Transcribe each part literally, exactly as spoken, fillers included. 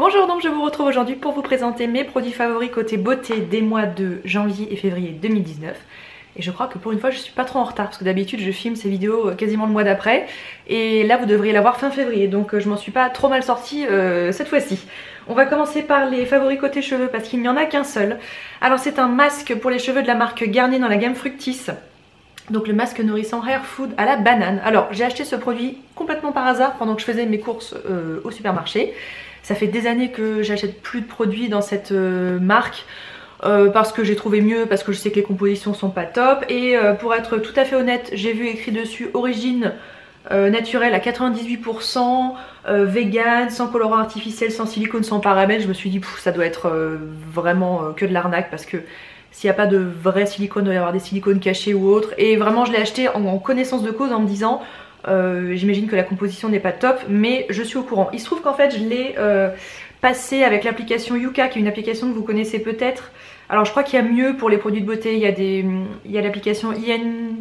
Bonjour, donc je vous retrouve aujourd'hui pour vous présenter mes produits favoris côté beauté des mois de janvier et février deux mille dix-neuf. Et je crois que pour une fois je suis pas trop en retard parce que d'habitude je filme ces vidéos quasiment le mois d'après. Et là vous devriez l'avoir fin février, donc je m'en suis pas trop mal sortie euh, cette fois-ci. On va commencer par les favoris côté cheveux parce qu'il n'y en a qu'un seul. Alors c'est un masque pour les cheveux de la marque Garnier dans la gamme Fructis. Donc le masque nourrissant Hair Food à la banane. Alors j'ai acheté ce produit complètement par hasard pendant que je faisais mes courses euh, au supermarché. Ça fait des années que j'achète plus de produits dans cette euh, marque euh, parce que j'ai trouvé mieux, parce que je sais que les compositions sont pas top. Et euh, pour être tout à fait honnête, j'ai vu écrit dessus origine euh, naturelle à quatre-vingt-dix-huit pour cent, euh, vegan, sans colorant artificiel, sans silicone, sans parabènes. Je me suis dit pff, ça doit être euh, vraiment euh, que de l'arnaque parce que s'il n'y a pas de vrai silicone, il doit y avoir des silicones cachés ou autres. Et vraiment je l'ai acheté en, en connaissance de cause en me disant euh, j'imagine que la composition n'est pas top, mais je suis au courant. Il se trouve qu'en fait je l'ai euh, passé avec l'application Yuka, qui est une application que vous connaissez peut-être. Alors je crois qu'il y a mieux pour les produits de beauté, il y a, des, il y a l'application I N...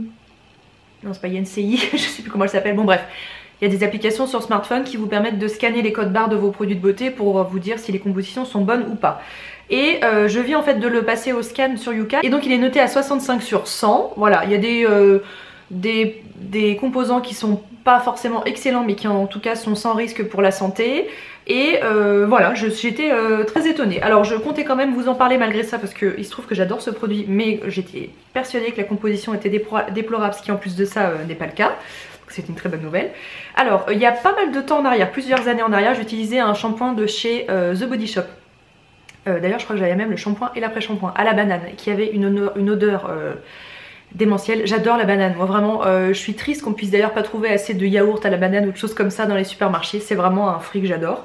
Non c'est pas I N C I, je sais plus comment elle s'appelle, bon bref. Il y a des applications sur smartphone qui vous permettent de scanner les codes barres de vos produits de beauté pour vous dire si les compositions sont bonnes ou pas. Et euh, je viens en fait de le passer au scan sur Yuka et donc il est noté à soixante-cinq sur cent. Voilà, il y a des, euh, des, des composants qui sont pas forcément excellents mais qui en tout cas sont sans risque pour la santé. Et euh, voilà, j'étais euh, très étonnée. Alors je comptais quand même vous en parler malgré ça parce qu'il se trouve que j'adore ce produit, mais j'étais persuadée que la composition était déplorable, ce qui en plus de ça euh, n'est pas le cas. C'est une très bonne nouvelle. Alors il y a pas mal de temps en arrière, plusieurs années en arrière, j'utilisais un shampoing de chez euh, The Body Shop. Euh, D'ailleurs je crois que j'avais même le shampoing et l'après-shampoing à la banane qui avait une odeur, une odeur euh, démentielle. J'adore la banane, moi vraiment euh, je suis triste qu'on puisse d'ailleurs pas trouver assez de yaourt à la banane ou de choses comme ça dans les supermarchés. C'est vraiment un fruit que j'adore.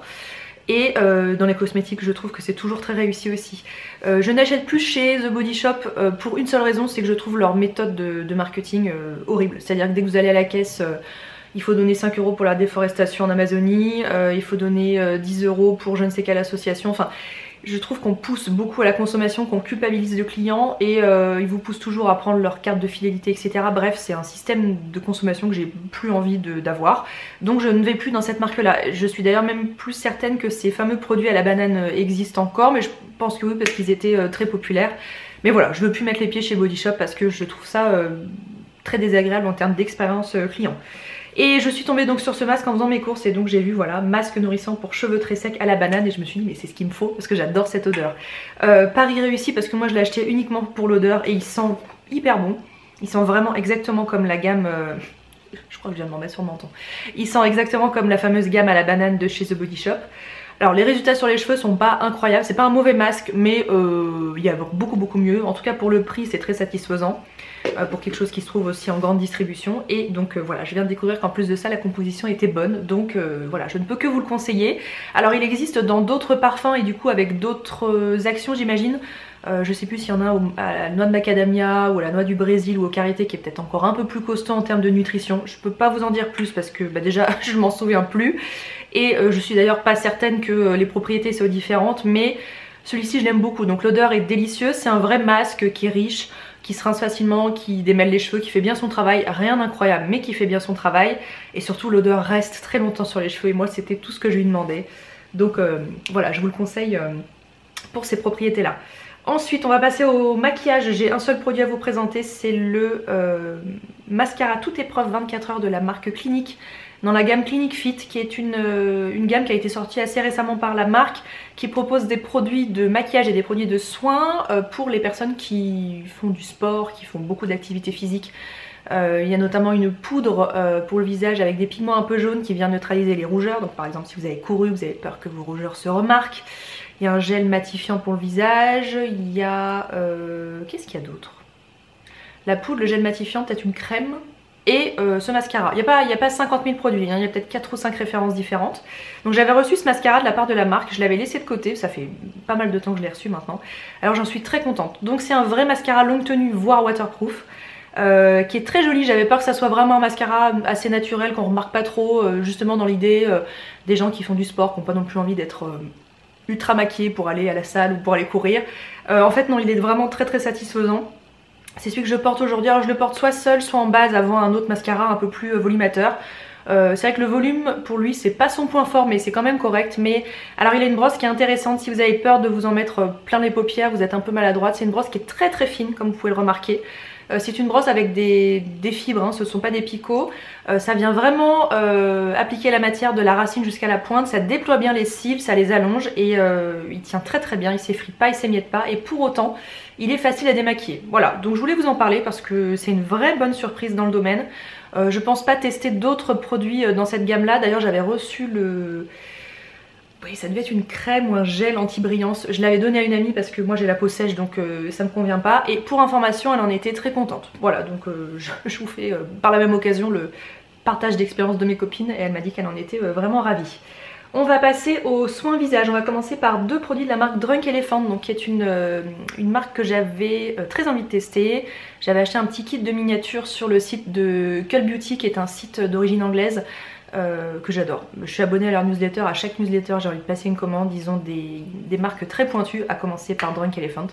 Et euh, dans les cosmétiques je trouve que c'est toujours très réussi aussi. Euh, je n'achète plus chez The Body Shop euh, pour une seule raison, c'est que je trouve leur méthode de, de marketing euh, horrible. C'est à dire que dès que vous allez à la caisse euh, il faut donner cinq euros pour la déforestation en Amazonie, euh, il faut donner euh, dix euros pour je ne sais quelle association, enfin je trouve qu'on pousse beaucoup à la consommation, qu'on culpabilise le client et euh, ils vous poussent toujours à prendre leur carte de fidélité, et cetera. Bref, c'est un système de consommation que j'ai plus envie d'avoir. Donc je ne vais plus dans cette marque-là. Je suis d'ailleurs même plus certaine que ces fameux produits à la banane existent encore, mais je pense que oui, parce qu'ils étaient euh, très populaires. Mais voilà, je veux plus mettre les pieds chez Body Shop parce que je trouve ça euh, très désagréable en termes d'expérience euh, client. Et je suis tombée donc sur ce masque en faisant mes courses et donc j'ai vu voilà, masque nourrissant pour cheveux très secs à la banane et je me suis dit mais c'est ce qu'il me faut parce que j'adore cette odeur. Euh, Paris réussi parce que moi je l'ai acheté uniquement pour l'odeur et il sent hyper bon. Il sent vraiment exactement comme la gamme... Euh... Je crois que je viens de m'en mettre sur le menton. Il sent exactement comme la fameuse gamme à la banane de chez The Body Shop. Alors les résultats sur les cheveux sont pas incroyables, c'est pas un mauvais masque mais euh, il y a beaucoup beaucoup mieux. En tout cas pour le prix c'est très satisfaisant. Euh, pour quelque chose qui se trouve aussi en grande distribution et donc euh, voilà, je viens de découvrir qu'en plus de ça la composition était bonne, donc euh, voilà, je ne peux que vous le conseiller. Alors il existe dans d'autres parfums et du coup avec d'autres actions j'imagine. Euh, je sais plus s'il y en a au, à la noix de macadamia ou à la noix du Brésil ou au karité qui est peut-être encore un peu plus costaud en termes de nutrition. Je peux pas vous en dire plus parce que bah, déjà je m'en souviens plus et euh, je suis d'ailleurs pas certaine que euh, les propriétés soient différentes, mais celui-ci je l'aime beaucoup, donc l'odeur est délicieuse, c'est un vrai masque qui est riche, qui se rince facilement, qui démêle les cheveux, qui fait bien son travail, rien d'incroyable mais qui fait bien son travail et surtout l'odeur reste très longtemps sur les cheveux et moi c'était tout ce que je lui demandais, donc euh, voilà, je vous le conseille euh, pour ces propriétés là. Ensuite on va passer au maquillage, j'ai un seul produit à vous présenter, c'est le euh, mascara toute épreuve vingt-quatre heures de la marque Clinique dans la gamme Clinique Fit, qui est une, euh, une gamme qui a été sortie assez récemment par la marque, qui propose des produits de maquillage et des produits de soins euh, pour les personnes qui font du sport, qui font beaucoup d'activités physiques. Euh, il y a notamment une poudre euh, pour le visage avec des pigments un peu jaunes qui vient neutraliser les rougeurs. Donc par exemple si vous avez couru, vous avez peur que vos rougeurs se remarquent. Il y a un gel matifiant pour le visage. Il y a... Euh, qu'est-ce qu'il y a d'autre? La poudre, le gel matifiant, peut-être une crème. Et euh, ce mascara, il n'y a, a pas cinquante mille produits, hein, il y a peut-être quatre ou cinq références différentes. Donc j'avais reçu ce mascara de la part de la marque, je l'avais laissé de côté, ça fait pas mal de temps que je l'ai reçu maintenant. Alors j'en suis très contente. Donc c'est un vrai mascara longue tenue, voire waterproof, euh, qui est très joli. J'avais peur que ça soit vraiment un mascara assez naturel, qu'on remarque pas trop, euh, justement dans l'idée euh, des gens qui font du sport, qui n'ont pas non plus envie d'être... Euh, ultra maquillés pour aller à la salle ou pour aller courir. Euh, en fait non, il est vraiment très très satisfaisant. C'est celui que je porte aujourd'hui. Alors je le porte soit seul, soit en base avant un autre mascara un peu plus volumateur. Euh, c'est vrai que le volume pour lui c'est pas son point fort mais c'est quand même correct. Mais alors il a une brosse qui est intéressante si vous avez peur de vous en mettre plein les paupières, vous êtes un peu maladroite. C'est une brosse qui est très très fine comme vous pouvez le remarquer. Euh, c'est une brosse avec des, des fibres, hein, ce ne sont pas des picots. Euh, ça vient vraiment euh, appliquer la matière de la racine jusqu'à la pointe. Ça déploie bien les cils, ça les allonge et euh, il tient très très bien, il s'effrite pas, il s'émiette pas. Et pour autant, il est facile à démaquiller. Voilà, donc je voulais vous en parler parce que c'est une vraie bonne surprise dans le domaine. Euh, je pense pas tester d'autres produits dans cette gamme là. D'ailleurs j'avais reçu le... Oui, ça devait être une crème ou un gel anti-brillance. Je l'avais donné à une amie parce que moi j'ai la peau sèche donc euh, ça me convient pas. Et pour information, elle en était très contente. Voilà, donc euh, je, je vous fais euh, par la même occasion le partage d'expérience de mes copines et elle m'a dit qu'elle en était euh, vraiment ravie. On va passer aux soins visage. On va commencer par deux produits de la marque Drunk Elephant, donc qui est une, euh, une marque que j'avais euh, très envie de tester. J'avais acheté un petit kit de miniatures sur le site de Cult Beauty qui est un site d'origine anglaise. Euh, que j'adore. Je suis abonnée à leur newsletter, à chaque newsletter j'ai envie de passer une commande, ils ont des, des marques très pointues, à commencer par Drunk Elephant.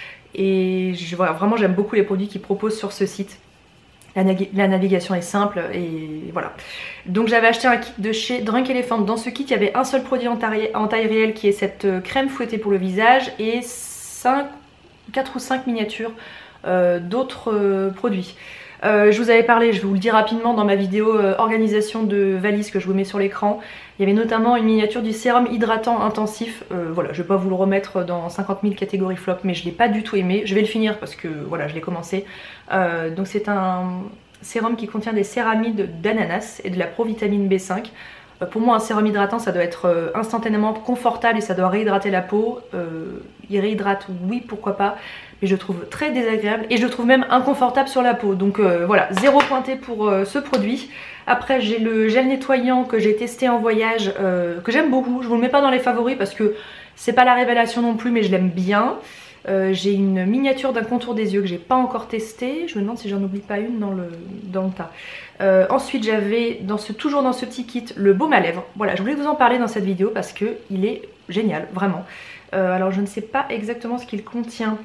Et je, voilà, vraiment j'aime beaucoup les produits qu'ils proposent sur ce site. La, la navigation est simple et voilà. Donc j'avais acheté un kit de chez Drunk Elephant. Dans ce kit il y avait un seul produit en taille, en taille réelle qui est cette crème fouettée pour le visage et cinq, quatre ou cinq miniatures euh, d'autres euh, produits. Euh, je vous avais parlé, je vais vous le dire rapidement dans ma vidéo euh, organisation de valise que je vous mets sur l'écran. Il y avait notamment une miniature du sérum hydratant intensif. Euh, voilà, je vais pas vous le remettre dans cinquante mille catégories flop, mais je l'ai pas du tout aimé. Je vais le finir parce que voilà, je l'ai commencé. Euh, donc c'est un sérum qui contient des céramides d'ananas et de la provitamine B cinq. Euh, pour moi un sérum hydratant ça doit être euh, instantanément confortable et ça doit réhydrater la peau. Euh, il réhydrate, oui pourquoi pas. Mais je le trouve très désagréable et je le trouve même inconfortable sur la peau. Donc euh, voilà, zéro pointé pour euh, ce produit. Après j'ai le gel nettoyant que j'ai testé en voyage, euh, que j'aime beaucoup. Je vous le mets pas dans les favoris parce que c'est pas la révélation non plus mais je l'aime bien. Euh, j'ai une miniature d'un contour des yeux que j'ai pas encore testé. Je me demande si j'en oublie pas une dans le, dans le tas. Euh, ensuite j'avais dans ce, toujours dans ce petit kit le baume à lèvres. Voilà, je voulais vous en parler dans cette vidéo parce que il est génial, vraiment. Euh, alors je ne sais pas exactement ce qu'il contient.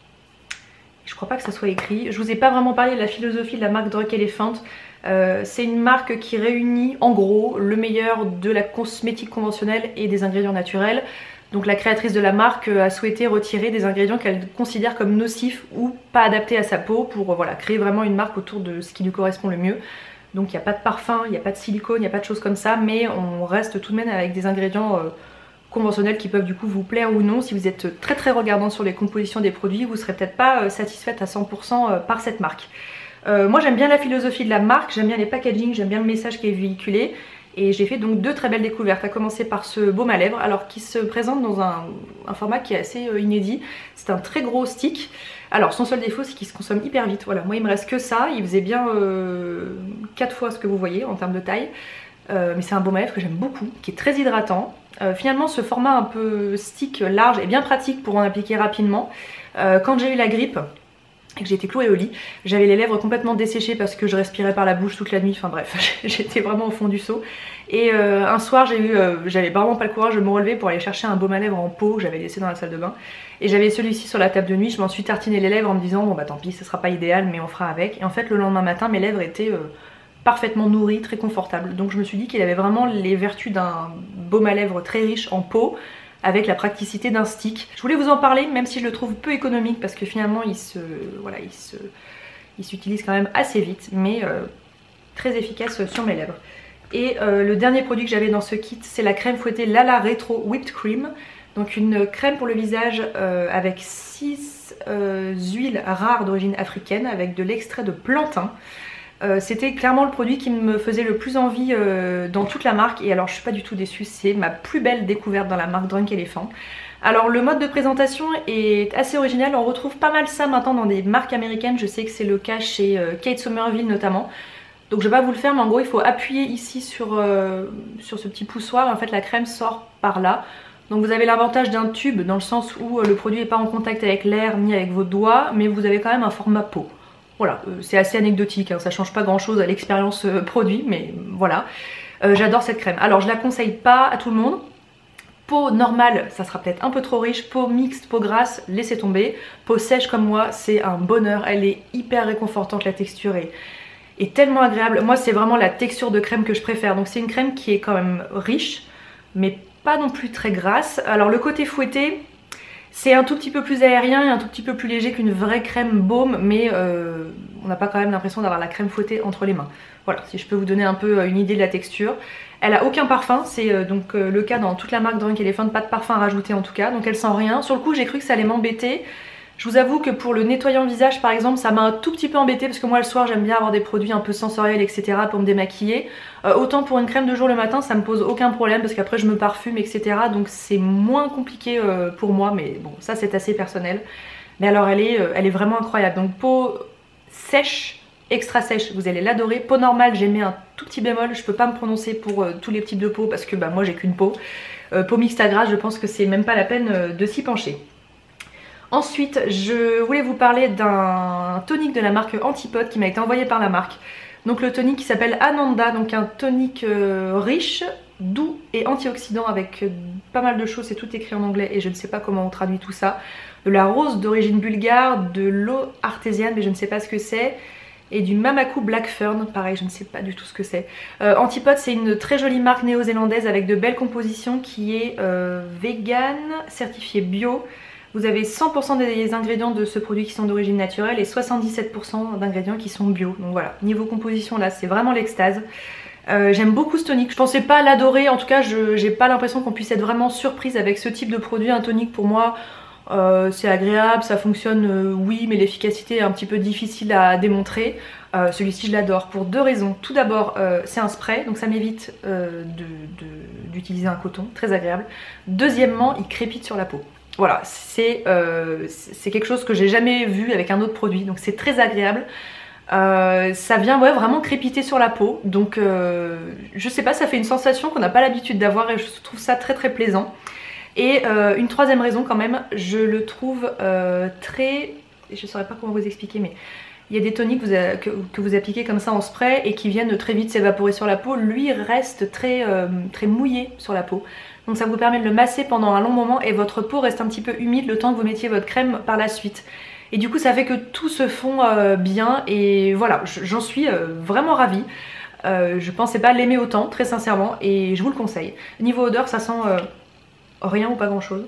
Je crois pas que ça soit écrit. Je vous ai pas vraiment parlé de la philosophie de la marque Drunk Elephant. Euh, c'est une marque qui réunit en gros le meilleur de la cosmétique conventionnelle et des ingrédients naturels. Donc la créatrice de la marque a souhaité retirer des ingrédients qu'elle considère comme nocifs ou pas adaptés à sa peau pour voilà, créer vraiment une marque autour de ce qui lui correspond le mieux. Donc il n'y a pas de parfum, il n'y a pas de silicone, il n'y a pas de choses comme ça, mais on reste tout de même avec des ingrédients euh, conventionnels qui peuvent du coup vous plaire ou non. Si vous êtes très très regardant sur les compositions des produits, vous serez peut-être pas satisfaite à cent pour cent par cette marque. Euh, moi j'aime bien la philosophie de la marque, j'aime bien les packaging, j'aime bien le message qui est véhiculé et j'ai fait donc deux très belles découvertes, à commencer par ce baume à lèvres alors qui se présente dans un, un format qui est assez euh, inédit. C'est un très gros stick. Alors son seul défaut c'est qu'il se consomme hyper vite, voilà, moi il me reste que ça, il faisait bien euh, quatre fois ce que vous voyez en termes de taille. Euh, mais c'est un baume à lèvres que j'aime beaucoup, qui est très hydratant. Euh, finalement ce format un peu stick large est bien pratique pour en appliquer rapidement. Euh, quand j'ai eu la grippe et que j'étais clouée au lit, j'avais les lèvres complètement desséchées parce que je respirais par la bouche toute la nuit, enfin bref, j'étais vraiment au fond du seau. Et euh, un soir j'ai eu, euh, j'avais vraiment pas le courage de me relever pour aller chercher un baume à lèvres en pot que j'avais laissé dans la salle de bain. Et j'avais celui-ci sur la table de nuit, je m'en suis tartiné les lèvres en me disant bon bah tant pis, ce sera pas idéal mais on fera avec. Et en fait le lendemain matin mes lèvres étaient euh, parfaitement nourries, très confortables. Donc je me suis dit qu'il avait vraiment les vertus d'un baume à lèvres très riche en peau, avec la praticité d'un stick. Je voulais vous en parler même si je le trouve peu économique parce que finalement il se, voilà, il se, il s'utilise quand même assez vite mais euh, très efficace sur mes lèvres. Et euh, le dernier produit que j'avais dans ce kit c'est la crème fouettée Lala Retro Whipped Cream. Donc une crème pour le visage euh, avec six euh, huiles rares d'origine africaine avec de l'extrait de plantain. Euh, C'était clairement le produit qui me faisait le plus envie euh, dans toute la marque et alors je suis pas du tout déçue, c'est ma plus belle découverte dans la marque Drunk Elephant. Alors le mode de présentation est assez original, on retrouve pas mal ça maintenant dans des marques américaines, je sais que c'est le cas chez euh, Kate Somerville notamment. Donc je vais pas vous le faire mais en gros il faut appuyer ici sur, euh, sur ce petit poussoir et en fait la crème sort par là. Donc vous avez l'avantage d'un tube dans le sens où euh, le produit n'est pas en contact avec l'air ni avec vos doigts mais vous avez quand même un format pot. Voilà, euh, c'est assez anecdotique, hein, ça change pas grand chose à l'expérience euh, produit, mais voilà. Euh, J'adore cette crème. Alors je la conseille pas à tout le monde. Peau normale, ça sera peut-être un peu trop riche. Peau mixte, peau grasse, laissez tomber. Peau sèche comme moi, c'est un bonheur. Elle est hyper réconfortante, la texture est, est tellement agréable. Moi c'est vraiment la texture de crème que je préfère, donc c'est une crème qui est quand même riche mais pas non plus très grasse. Alors le côté fouetté, c'est un tout petit peu plus aérien et un tout petit peu plus léger qu'une vraie crème baume, mais euh, on n'a pas quand même l'impression d'avoir la crème fouettée entre les mains. Voilà, si je peux vous donner un peu une idée de la texture. Elle a aucun parfum, c'est euh, donc euh, le cas dans toute la marque Drunk Elephant, pas de parfum à rajouter en tout cas, donc elle sent rien. Sur le coup j'ai cru que ça allait m'embêter. Je vous avoue que pour le nettoyant visage par exemple, ça m'a un tout petit peu embêté parce que moi le soir j'aime bien avoir des produits un peu sensoriels et cetera pour me démaquiller. Euh, autant pour une crème de jour le matin ça me pose aucun problème parce qu'après je me parfume et cetera. Donc c'est moins compliqué euh, pour moi, mais bon ça c'est assez personnel. Mais alors elle est, euh, elle est vraiment incroyable. Donc peau sèche, extra sèche, vous allez l'adorer. Peau normale, j'ai mis un tout petit bémol, je peux pas me prononcer pour euh, tous les types de peau parce que bah, moi j'ai qu'une peau. Euh, peau mixte à grasse, je pense que c'est même pas la peine euh, de s'y pencher. Ensuite, je voulais vous parler d'un tonique de la marque Antipode qui m'a été envoyé par la marque. Donc le tonique qui s'appelle Ananda, donc un tonique euh, riche, doux et antioxydant avec euh, pas mal de choses, c'est tout écrit en anglais et je ne sais pas comment on traduit tout ça. De la rose d'origine bulgare, de l'eau artésiane mais je ne sais pas ce que c'est, et du Mamaku Black Fern, pareil je ne sais pas du tout ce que c'est. Euh, Antipode c'est une très jolie marque néo-zélandaise avec de belles compositions qui est euh, vegan, certifiée bio. Vous avez cent pour cent des ingrédients de ce produit qui sont d'origine naturelle et soixante-dix-sept pour cent d'ingrédients qui sont bio. Donc voilà, niveau composition là c'est vraiment l'extase. Euh, J'aime beaucoup ce tonique, je pensais pas l'adorer, en tout cas je j'ai pas l'impression qu'on puisse être vraiment surprise avec ce type de produit. Un tonique pour moi euh, c'est agréable, ça fonctionne euh, oui, mais l'efficacité est un petit peu difficile à démontrer. Euh, celui-ci je l'adore pour deux raisons. Tout d'abord euh, c'est un spray, donc ça m'évite euh, d'utiliser un coton, très agréable. Deuxièmement il crépite sur la peau. Voilà, c'est euh, quelque chose que j'ai jamais vu avec un autre produit, donc c'est très agréable. Euh, ça vient ouais, vraiment crépiter sur la peau, donc euh, je sais pas, ça fait une sensation qu'on n'a pas l'habitude d'avoir et je trouve ça très très plaisant. Et euh, une troisième raison quand même, je le trouve euh, très... je saurais pas comment vous expliquer, mais il y a des toniques que vous, a, que, que vous appliquez comme ça en spray et qui viennent très vite s'évaporer sur la peau. Lui reste très, euh, très mouillé sur la peau. Donc ça vous permet de le masser pendant un long moment et votre peau reste un petit peu humide le temps que vous mettiez votre crème par la suite. Et du coup ça fait que tout se fond euh, bien et voilà, j'en suis euh, vraiment ravie. Euh, je pensais pas l'aimer autant, très sincèrement, et je vous le conseille. Niveau odeur ça sent euh, rien ou pas grand chose.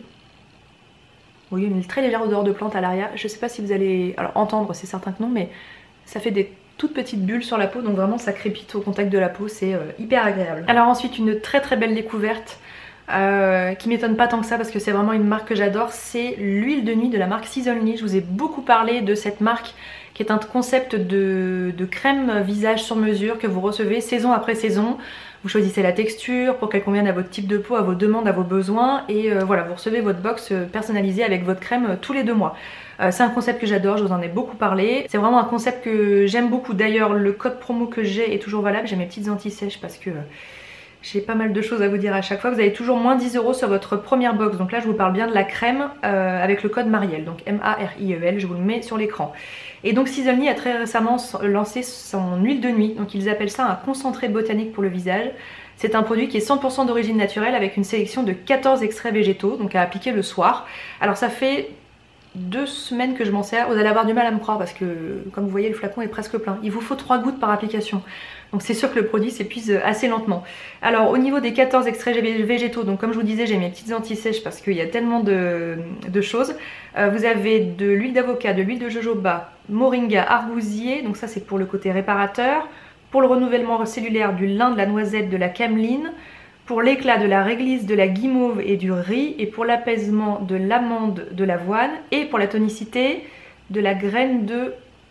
Oui, une très légère odeur de plante à l'arrière. Je sais pas si vous allez alors entendre, c'est certain que non, mais ça fait des toutes petites bulles sur la peau, donc vraiment ça crépite au contact de la peau, c'est euh, hyper agréable. Alors ensuite une très très belle découverte. Euh, qui m'étonne pas tant que ça parce que c'est vraiment une marque que j'adore, c'est l'huile de nuit de la marque Seasonly. Je vous ai beaucoup parlé de cette marque qui est un concept de, de crème visage sur mesure que vous recevez saison après saison. Vous choisissez la texture pour qu'elle convienne à votre type de peau, à vos demandes, à vos besoins et euh, voilà, vous recevez votre box personnalisée avec votre crème euh, tous les deux mois. Euh, c'est un concept que j'adore, je vous en ai beaucoup parlé. C'est vraiment un concept que j'aime beaucoup. D'ailleurs le code promo que j'ai est toujours valable, j'ai mes petites anti-sèches parce que... Euh, j'ai pas mal de choses à vous dire à chaque fois. Vous avez toujours moins dix euros sur votre première box. Donc là je vous parle bien de la crème euh, avec le code Marielle. Donc M A R I E L, je vous le mets sur l'écran. Et donc Seasonly a très récemment lancé son huile de nuit. Donc ils appellent ça un concentré botanique pour le visage. C'est un produit qui est cent pour cent d'origine naturelle avec une sélection de quatorze extraits végétaux. Donc à appliquer le soir. Alors ça fait deux semaines que je m'en sers. Vous allez avoir du mal à me croire parce que comme vous voyez le flacon est presque plein. Il vous faut trois gouttes par application. Donc c'est sûr que le produit s'épuise assez lentement. Alors au niveau des quatorze extraits végétaux, donc comme je vous disais j'ai mes petites anti-sèches parce qu'il y a tellement de, de choses. Euh, vous avez de l'huile d'avocat, de l'huile de jojoba, moringa, arbousier, donc ça c'est pour le côté réparateur. Pour le renouvellement cellulaire, du lin, de la noisette, de la cameline. Pour l'éclat, de la réglisse, de la guimauve et du riz. Et pour l'apaisement, de l'amande, de l'avoine. Et pour la tonicité, de la graine de...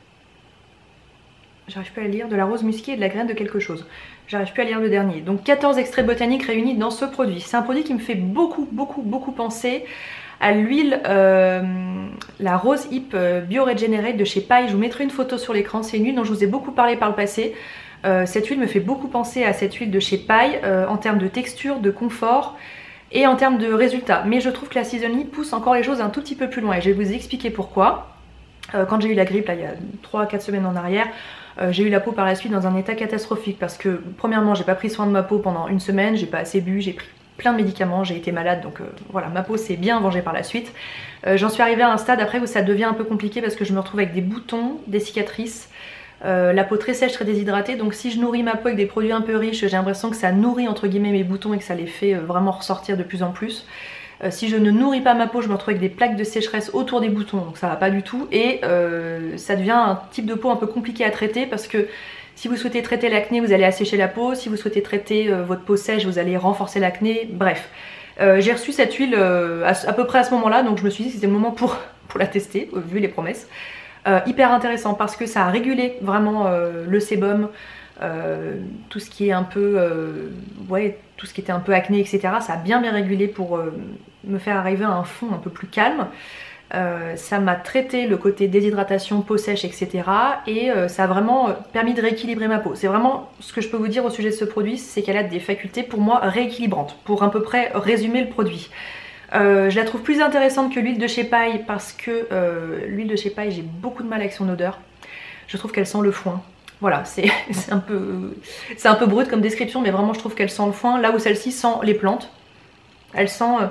J'arrive plus à lire, de la rose musquée et de la graine de quelque chose. J'arrive plus à lire le dernier. Donc quatorze extraits botaniques réunis dans ce produit. C'est un produit qui me fait beaucoup, beaucoup, beaucoup penser à l'huile, euh, la Rose Hip Bio-Regenerate de chez Paille. Je vous mettrai une photo sur l'écran. C'est une huile dont je vous ai beaucoup parlé par le passé. Euh, cette huile me fait beaucoup penser à cette huile de chez Paille euh, en termes de texture, de confort et en termes de résultats. Mais je trouve que la Seasonly pousse encore les choses un tout petit peu plus loin et je vais vous expliquer pourquoi. Euh, quand j'ai eu la grippe, là, il y a trois à quatre semaines en arrière, euh, j'ai eu la peau par la suite dans un état catastrophique parce que premièrement j'ai pas pris soin de ma peau pendant une semaine, j'ai pas assez bu, j'ai pris plein de médicaments, j'ai été malade donc euh, voilà, ma peau s'est bien vengée par la suite. Euh, J'en suis arrivée à un stade après où ça devient un peu compliqué parce que je me retrouve avec des boutons, des cicatrices. Euh, la peau très sèche, très déshydratée, donc si je nourris ma peau avec des produits un peu riches, j'ai l'impression que ça nourrit entre guillemets mes boutons et que ça les fait vraiment ressortir de plus en plus. Euh, si je ne nourris pas ma peau, je me retrouve avec des plaques de sécheresse autour des boutons, donc ça va pas du tout. Et euh, ça devient un type de peau un peu compliqué à traiter parce que si vous souhaitez traiter l'acné, vous allez assécher la peau. Si vous souhaitez traiter euh, votre peau sèche, vous allez renforcer l'acné. Bref, euh, j'ai reçu cette huile euh, à, à peu près à ce moment-là, donc je me suis dit que c'était le moment pour, pour la tester, euh, vu les promesses. Euh, hyper intéressant parce que ça a régulé vraiment euh, le sébum, euh, tout ce qui est un peu, euh, ouais, tout ce qui était un peu acné, et cetera. Ça a bien bien régulé pour euh, me faire arriver à un fond un peu plus calme. Euh, ça m'a traité le côté déshydratation, peau sèche, et cetera. Et euh, ça a vraiment permis de rééquilibrer ma peau. C'est vraiment ce que je peux vous dire au sujet de ce produit, c'est qu'elle a des facultés pour moi rééquilibrantes, pour à peu près résumer le produit. Euh, je la trouve plus intéressante que l'huile de chez Paille parce que euh, l'huile de chez Paille, j'ai beaucoup de mal avec son odeur. Je trouve qu'elle sent le foin. Voilà, c'est un peu, c'est un peu brut comme description, mais vraiment je trouve qu'elle sent le foin. Là où celle-ci sent les plantes, elle sent euh,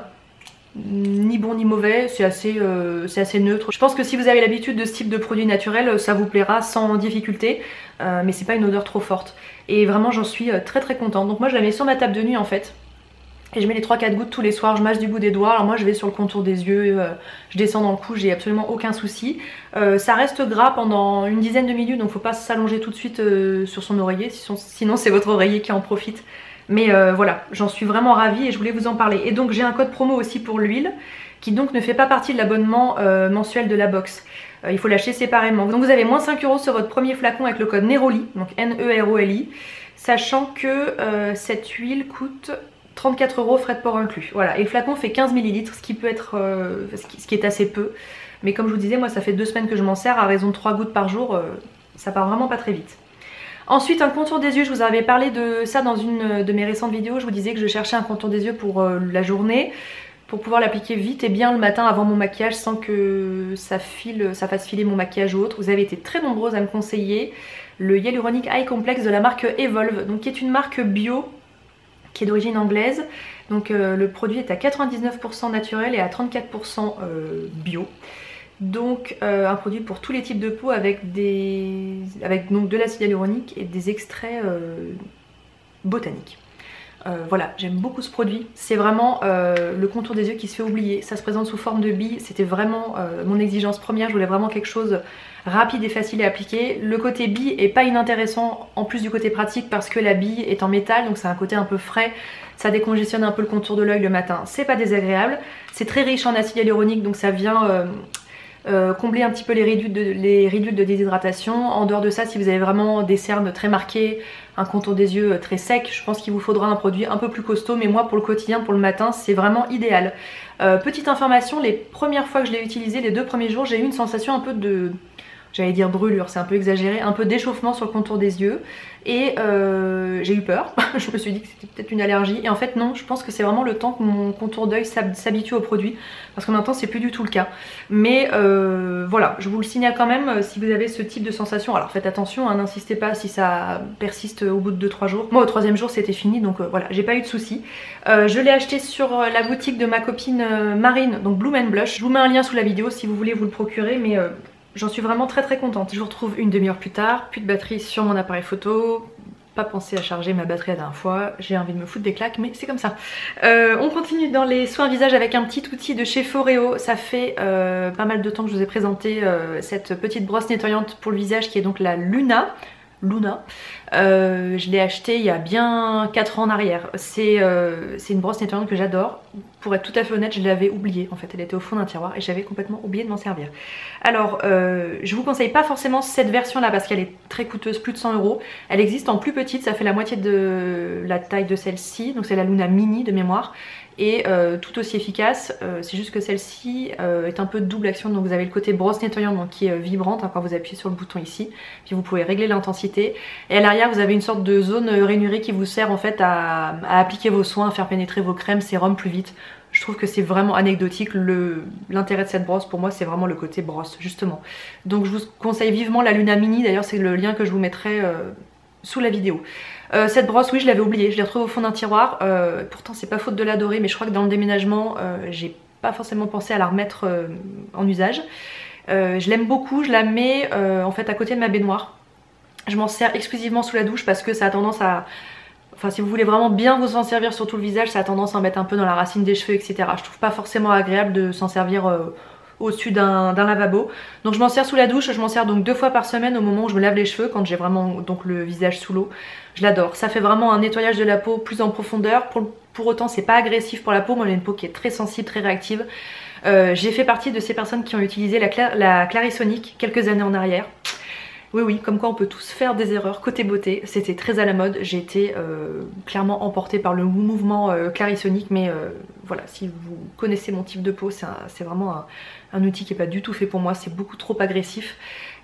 ni bon ni mauvais, c'est assez, euh, c'est assez neutre. Je pense que si vous avez l'habitude de ce type de produit naturel, ça vous plaira sans difficulté, euh, mais c'est pas une odeur trop forte. Et vraiment j'en suis très très contente. Donc moi je la mets sur ma table de nuit en fait. Et je mets les trois quatre gouttes tous les soirs, je mâche du bout des doigts. Alors moi je vais sur le contour des yeux, euh, je descends dans le cou, j'ai absolument aucun souci. Euh, ça reste gras pendant une dizaine de minutes, donc faut pas s'allonger tout de suite euh, sur son oreiller, sinon c'est votre oreiller qui en profite. Mais euh, voilà, j'en suis vraiment ravie et je voulais vous en parler. Et donc j'ai un code promo aussi pour l'huile, qui donc ne fait pas partie de l'abonnement euh, mensuel de la box. Euh, il faut l'acheter séparément. Donc vous avez moins cinq euros sur votre premier flacon avec le code NEROLI, donc N E R O L I, sachant que euh, cette huile coûte trente-quatre euros frais de port inclus. Voilà, et le flacon fait quinze millilitres, ce qui peut être, euh, ce, qui, ce qui est assez peu. Mais comme je vous disais, moi ça fait deux semaines que je m'en sers, à raison de trois gouttes par jour, euh, ça part vraiment pas très vite. Ensuite, un contour des yeux, je vous avais parlé de ça dans une de mes récentes vidéos, je vous disais que je cherchais un contour des yeux pour euh, la journée, pour pouvoir l'appliquer vite et bien le matin avant mon maquillage sans que ça, file, ça fasse filer mon maquillage ou autre. Vous avez été très nombreuses à me conseiller le Hyaluronic Eye Complex de la marque Evolve, donc qui est une marque bio, qui est d'origine anglaise. Donc euh, le produit est à quatre-vingt-dix-neuf pour cent naturel et à trente-quatre pour cent euh, bio. Donc euh, un produit pour tous les types de peau avec, des... avec donc, de l'acide hyaluronique et des extraits euh, botaniques. Euh, voilà, j'aime beaucoup ce produit. C'est vraiment euh, le contour des yeux qui se fait oublier. Ça se présente sous forme de bille. C'était vraiment euh, mon exigence première. Je voulais vraiment quelque chose rapide et facile à appliquer. Le côté bille est pas inintéressant en plus du côté pratique parce que la bille est en métal, donc c'est un côté un peu frais. Ça décongestionne un peu le contour de l'œil le matin. C'est pas désagréable. C'est très riche en acide hyaluronique, donc ça vient euh, euh, combler un petit peu les ridules, de, les ridules de déshydratation. En dehors de ça, si vous avez vraiment des cernes très marquées, un contour des yeux très sec, je pense qu'il vous faudra un produit un peu plus costaud, mais moi pour le quotidien, pour le matin, c'est vraiment idéal. Euh, petite information, les premières fois que je l'ai utilisé, les deux premiers jours, j'ai eu une sensation un peu de, j'allais dire brûlure, c'est un peu exagéré, un peu d'échauffement sur le contour des yeux, et euh, j'ai eu peur. Je me suis dit que c'était peut-être une allergie, et en fait non, je pense que c'est vraiment le temps que mon contour d'œil s'habitue au produit, parce qu'en même temps c'est plus du tout le cas. Mais euh, voilà, je vous le signale quand même, si vous avez ce type de sensation, alors faites attention, hein, n'insistez pas si ça persiste au bout de deux trois jours. Moi au troisième jour c'était fini, donc euh, voilà, j'ai pas eu de soucis. Euh, je l'ai acheté sur la boutique de ma copine euh, Marine, donc Bloom and Blush. Je vous mets un lien sous la vidéo si vous voulez vous le procurer, mais euh, j'en suis vraiment très très contente. Je vous retrouve une demi-heure plus tard, plus de batterie sur mon appareil photo, pas pensé à charger ma batterie la dernière fois, j'ai envie de me foutre des claques mais c'est comme ça. Euh, on continue dans les soins visage avec un petit outil de chez Foreo. Ça fait euh, pas mal de temps que je vous ai présenté euh, cette petite brosse nettoyante pour le visage qui est donc la Luna. Luna. Euh, je l'ai acheté il y a bien quatre ans en arrière. C'est euh, une brosse nettoyante que j'adore. Pour être tout à fait honnête, je l'avais oubliée. En fait, elle était au fond d'un tiroir et j'avais complètement oublié de m'en servir. Alors, euh, je vous conseille pas forcément cette version-là parce qu'elle est très coûteuse, plus de cent euros. Elle existe en plus petite, ça fait la moitié de la taille de celle-ci. Donc c'est la Luna Mini de mémoire. Et euh, tout aussi efficace, euh, c'est juste que celle-ci euh, est un peu de double action, donc vous avez le côté brosse nettoyante donc qui est euh, vibrante hein, quand vous appuyez sur le bouton ici, puis vous pouvez régler l'intensité, et à l'arrière vous avez une sorte de zone rainurée qui vous sert en fait à, à appliquer vos soins, à faire pénétrer vos crèmes, sérums plus vite. Je trouve que c'est vraiment anecdotique, l'intérêt de cette brosse pour moi c'est vraiment le côté brosse justement. Donc je vous conseille vivement la Luna Mini, d'ailleurs c'est le lien que je vous mettrai euh, sous la vidéo. Euh, cette brosse, oui, je l'avais oubliée, je l'ai retrouvée au fond d'un tiroir. Euh, pourtant, c'est pas faute de l'adorer, mais je crois que dans le déménagement, euh, j'ai pas forcément pensé à la remettre euh, en usage. Euh, je l'aime beaucoup, je la mets euh, en fait à côté de ma baignoire. Je m'en sers exclusivement sous la douche parce que ça a tendance à... Enfin, si vous voulez vraiment bien vous en servir sur tout le visage, ça a tendance à en mettre un peu dans la racine des cheveux, et cetera. Je trouve pas forcément agréable de s'en servir euh, au-dessus d'un lavabo. Donc je m'en sers sous la douche, je m'en sers donc deux fois par semaine au moment où je me lave les cheveux, quand j'ai vraiment donc le visage sous l'eau. Je l'adore. Ça fait vraiment un nettoyage de la peau plus en profondeur. Pour, pour autant, c'est pas agressif pour la peau. Moi, j'ai une peau qui est très sensible, très réactive. Euh, j'ai fait partie de ces personnes qui ont utilisé la, Cla la Clarisonic quelques années en arrière. Oui oui, comme quoi on peut tous faire des erreurs côté beauté, c'était très à la mode, j'ai été euh, clairement emportée par le mouvement euh, Clarisonic, mais euh, voilà, si vous connaissez mon type de peau, c'est vraiment un, un outil qui n'est pas du tout fait pour moi, c'est beaucoup trop agressif.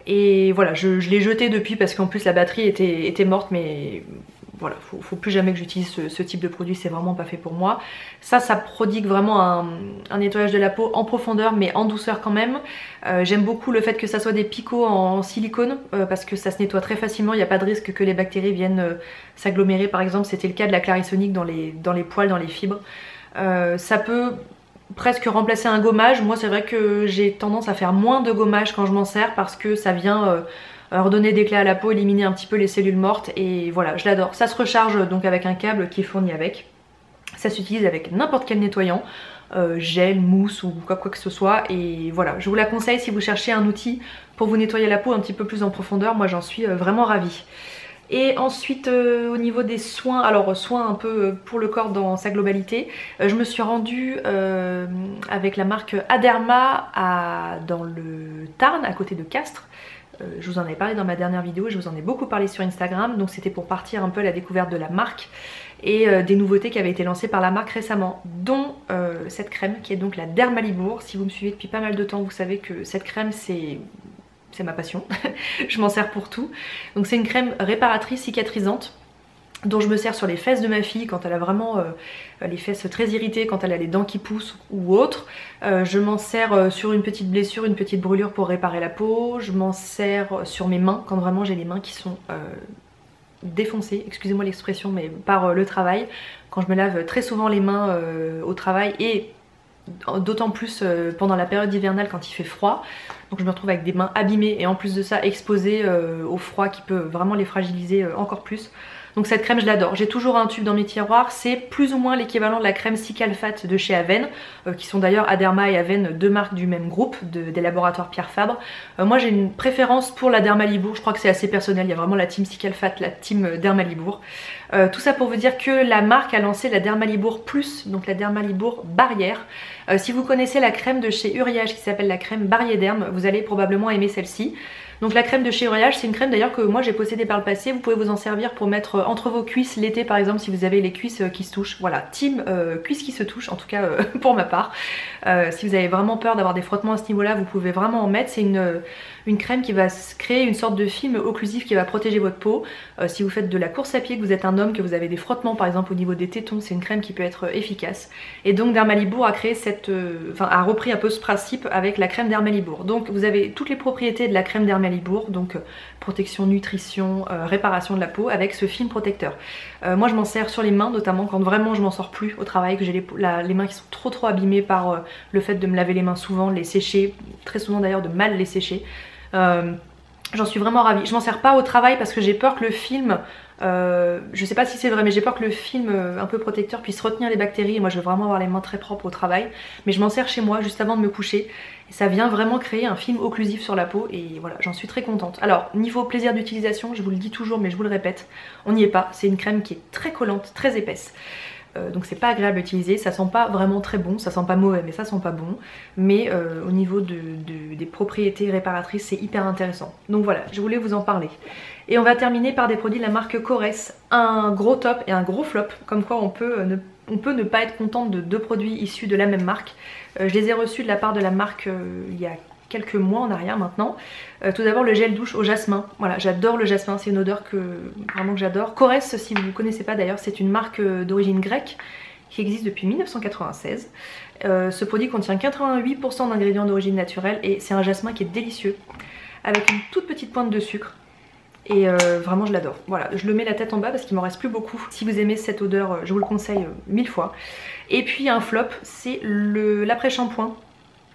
Et voilà, je, je l'ai jeté depuis parce qu'en plus la batterie était, était morte, mais voilà, faut, faut plus jamais que j'utilise ce, ce type de produit, c'est vraiment pas fait pour moi. Ça, ça prodigue vraiment un, un nettoyage de la peau en profondeur mais en douceur quand même. Euh, J'aime beaucoup le fait que ça soit des picots en silicone euh, parce que ça se nettoie très facilement, il n'y a pas de risque que les bactéries viennent euh, s'agglomérer par exemple, c'était le cas de la Clarisonic dans les, dans les poils, dans les fibres. Euh, ça peut presque remplacer un gommage. Moi c'est vrai que j'ai tendance à faire moins de gommage quand je m'en sers parce que ça vient... Euh, redonner des clés à la peau, éliminer un petit peu les cellules mortes et voilà, je l'adore. Ça se recharge donc avec un câble qui est fourni avec. Ça s'utilise avec n'importe quel nettoyant, euh, gel, mousse ou quoi, quoi que ce soit et voilà, je vous la conseille si vous cherchez un outil pour vous nettoyer la peau un petit peu plus en profondeur, moi j'en suis euh, vraiment ravie. Et ensuite euh, au niveau des soins, alors soins un peu pour le corps dans sa globalité, euh, je me suis rendue euh, avec la marque Aderma à, dans le Tarn à côté de Castres. Euh, je vous en avais parlé dans ma dernière vidéo, je vous en ai beaucoup parlé sur Instagram, donc c'était pour partir un peu à la découverte de la marque et euh, des nouveautés qui avaient été lancées par la marque récemment, dont euh, cette crème qui est donc la Dermalibour. Si vous me suivez depuis pas mal de temps, vous savez que cette crème c'est... c'est ma passion, je m'en sers pour tout. Donc c'est une crème réparatrice cicatrisante dont je me sers sur les fesses de ma fille quand elle a vraiment euh, les fesses très irritées, quand elle a les dents qui poussent ou autre. Euh, je m'en sers euh, sur une petite blessure, une petite brûlure pour réparer la peau. Je m'en sers sur mes mains quand vraiment j'ai les mains qui sont euh, défoncées, excusez-moi l'expression, mais par euh, le travail. Quand je me lave très souvent les mains euh, au travail et d'autant plus euh, pendant la période hivernale quand il fait froid. Donc je me retrouve avec des mains abîmées et en plus de ça exposées euh, au froid qui peut vraiment les fragiliser euh, encore plus. Donc cette crème je l'adore, j'ai toujours un tube dans mes tiroirs, c'est plus ou moins l'équivalent de la crème Cicalfate de chez Aven, euh, qui sont d'ailleurs Aderma et Aven, deux marques du même groupe, de, des laboratoires Pierre Fabre. Euh, moi j'ai une préférence pour la Dermalibour, je crois que c'est assez personnel, il y a vraiment la team Cicalfate, la team Dermalibour. Euh, tout ça pour vous dire que la marque a lancé la Dermalibour Plus, donc la Dermalibour Barrière. Euh, si vous connaissez la crème de chez Uriage qui s'appelle la crème Barriéderme, vous allez probablement aimer celle-ci. Donc la crème de chez Uriage, c'est une crème d'ailleurs que moi j'ai possédée par le passé, vous pouvez vous en servir pour mettre entre vos cuisses l'été par exemple si vous avez les cuisses qui se touchent. Voilà, team euh, cuisses qui se touchent, en tout cas euh, pour ma part. Euh, si vous avez vraiment peur d'avoir des frottements à ce niveau là, vous pouvez vraiment en mettre. C'est une, une crème qui va créer une sorte de film occlusif qui va protéger votre peau. Euh, si vous faites de la course à pied, que vous êtes un homme, que vous avez des frottements par exemple au niveau des tétons, c'est une crème qui peut être efficace. Et donc Dermalibour a créé cette, euh, enfin a repris un peu ce principe avec la crème Dermalibour. Donc vous avez toutes les propriétés de la crème Dermalibour, donc euh, protection, nutrition, euh, réparation de la peau avec ce film protecteur. Euh, moi je m'en sers sur les mains notamment quand vraiment je m'en sors plus au travail, que j'ai les, les mains qui sont trop trop abîmées par euh, le fait de me laver les mains souvent, les sécher, très souvent d'ailleurs de mal les sécher. Euh, J'en suis vraiment ravie. Je m'en sers pas au travail parce que j'ai peur que le film, euh, je sais pas si c'est vrai, mais j'ai peur que le film euh, un peu protecteur puisse retenir les bactéries. Et moi je veux vraiment avoir les mains très propres au travail. Mais je m'en sers chez moi juste avant de me coucher. Et ça vient vraiment créer un film occlusif sur la peau. Et voilà, j'en suis très contente. Alors niveau plaisir d'utilisation, je vous le dis toujours mais je vous le répète, on n'y est pas. C'est une crème qui est très collante, très épaisse. Euh, donc c'est pas agréable à utiliser, ça sent pas vraiment très bon, ça sent pas mauvais mais ça sent pas bon, mais euh, au niveau de, de, des propriétés réparatrices c'est hyper intéressant. Donc voilà, je voulais vous en parler. Et on va terminer par des produits de la marque Korres, un gros top et un gros flop, comme quoi on peut ne, on peut ne pas être contente de deux produits issus de la même marque. Euh, je les ai reçus de la part de la marque euh, il y a quelques mois en arrière maintenant. Euh, tout d'abord le gel douche au jasmin, voilà j'adore le jasmin, c'est une odeur que vraiment que j'adore. Korres, si vous ne connaissez pas d'ailleurs, c'est une marque d'origine grecque qui existe depuis mille neuf cent quatre-vingt-seize. Euh, ce produit contient quatre-vingt-huit pour cent d'ingrédients d'origine naturelle et c'est un jasmin qui est délicieux avec une toute petite pointe de sucre. Et euh, vraiment je l'adore. Voilà, je le mets la tête en bas parce qu'il m'en reste plus beaucoup. Si vous aimez cette odeur, je vous le conseille mille fois. Et puis un flop, c'est l'après-shampoing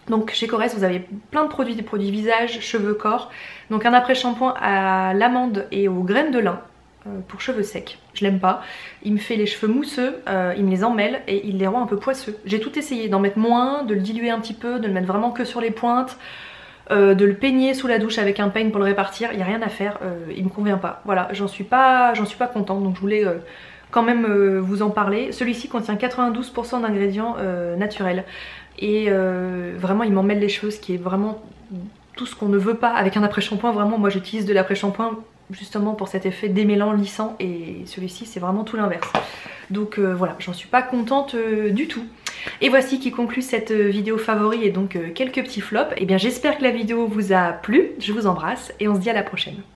Donc chez Korres vous avez plein de produits, des produits visage, cheveux, corps. Donc un après-shampoing à l'amande et aux graines de lin euh, pour cheveux secs. Je l'aime pas. Il me fait les cheveux mousseux, euh, il me les emmêle et il les rend un peu poisseux. J'ai tout essayé, d'en mettre moins, de le diluer un petit peu, de le mettre vraiment que sur les pointes, euh, de le peigner sous la douche avec un peigne pour le répartir. Il n'y a rien à faire, euh, il me convient pas. Voilà, j'en suis pas, j'en suis pas contente, donc je voulais euh, quand même euh, vous en parler. Celui-ci contient quatre-vingt-douze pour cent d'ingrédients euh, naturels. Et euh, vraiment il m'emmêle les cheveux, ce qui est vraiment tout ce qu'on ne veut pas avec un après-shampoing. Vraiment moi j'utilise de l'après-shampoing justement pour cet effet démêlant, lissant, et celui-ci c'est vraiment tout l'inverse. Donc euh, voilà, j'en suis pas contente euh, du tout. Et voici qui conclut cette vidéo favori et donc euh, quelques petits flops. Et bien j'espère que la vidéo vous a plu, je vous embrasse et on se dit à la prochaine.